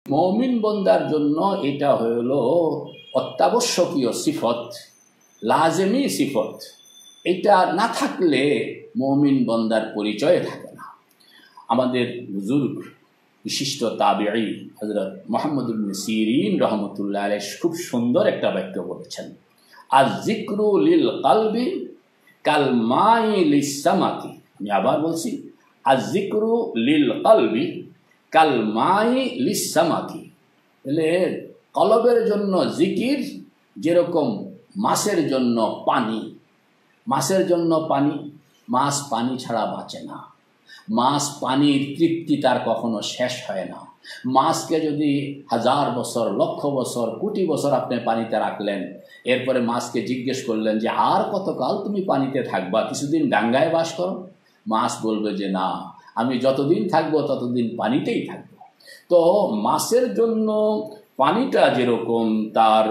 মুমিন বান্দার জন্য এটা হলো অত্যাবশ্যকীয় সিফত, লাজেমি সিফত। এটা না থাকলে মুমিন বান্দার পরিচয় থাকে না। আমাদের বুজুর্গ বিশিষ্ট তাবিঈ হযরত মুহাম্মদ ইবনে সিরিন রাহমাতুল্লাহ আলাইহি খুব সুন্দর একটা বাক্য বলেছেন, আয-যিকরু লিল কলবি কাল মাই লিস সামাকি। আমি আবার বলছি, আয-যিকরু লিল কলবি কাল মাই লিস সামাকি। তাহলে কলবের জন্য জিকির যেরকম মাছের জন্য পানি, মাছের জন্য পানি, মাছ পানি ছাড়া বাঁচে না। মাছ পানির তৃপ্তি তার কখনো শেষ হয় না। মাছকে যদি 1000 বছর, লক্ষ বছর, কোটি বছর আপনি পানিতে রাখলেন, এরপরে মাছকে জিজ্ঞেস করলেন যে আর কতকাল তুমি পানিতে থাকবা, কিছুদিন ডাঙ্গায় বাস করো, মাছ বলবে যে না, আমি যতদিন থাকবো ততদিন পানিতেই থাকবো। তো মাছের জন্য পানিটা যেরকম তার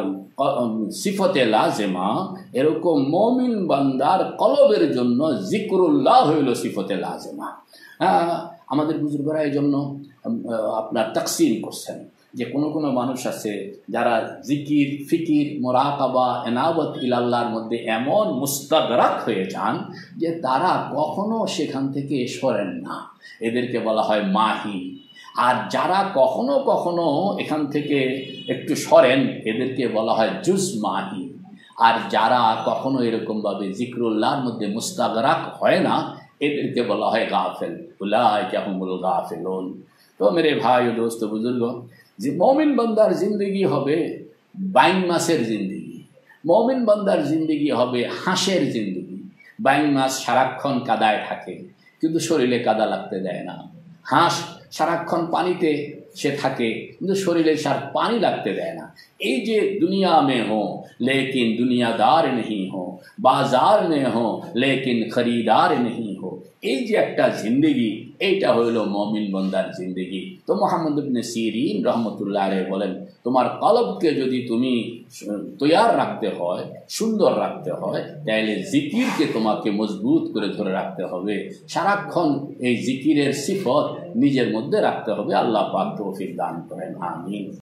সিফতে লাজেমা, এরকম মুমিন বান্দার কলবের জন্য জিকরুল্লাহ হইল সিফতে লাজেমা। আমাদের বুজুর্গরা এই জন্য আপনার তাকসিম করছেন যে কোনো মানুষ আছে যারা জিকির, ফিকির, মুরাকাবা, এনাবত ইলাল্লাহর মধ্যে এমন মুস্তাগরাক হয়ে যান যে তারা কখনো সেখান থেকে সরেন না, এদেরকে বলা হয় মাহি। আর যারা কখনো কখনো এখান থেকে একটু সরেন, এদেরকে বলা হয় জুজ মাহি। আর যারা কখনো এরকমভাবে জিকরুল্লাহর মধ্যে মুস্তাগরাক হয় না, এদেরকে বলা হয় গাফেল। উলাইকা হুমুল গাফিলুন। তো মেরে ভাই ও দোস্ত বুজুর্গ, যে মুমিন বান্দার জিন্দগি হবে বাইং মাসের জিন্দগি, মুমিন বান্দার জিন্দগি হবে হাঁসের জিন্দগি। বাইং মাছ সারাক্ষণ কাদায় থাকে কিন্তু শরীরে কাদা লাগতে দেয় না। হাঁস সারাক্ষণ পানিতে সে থাকে কিন্তু শরীরে সার পানি লাগতে দেয় না। এই যে দুনিয়া মে হো লেকিন দুনিয়াদার নেই হো, বাজার মে হো লেকিন খরিদার নেই হো, এই যে একটা জিন্দগি, এইটা হইল মুমিন বান্দার জিন্দগি। তো মুহাম্মদ ইবনে সিরিন রাহমাতুল্লাহ আলাইহি বলেন, তোমার কলবকে যদি তুমি তৈয়ার রাখতে হয়, সুন্দর রাখতে হয়, তাহলে জিকিরকে তোমাকে মজবুত করে ধরে রাখতে হবে। সারাক্ষণ এই জিকিরের সিফত নিজের মধ্যে রাখতে হবে। আল্লাহ পাক তৌফিক দান করেন, আমিন।